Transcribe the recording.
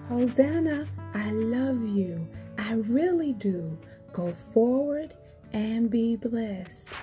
Hosanna, I love you. I really do. Go forward and be blessed.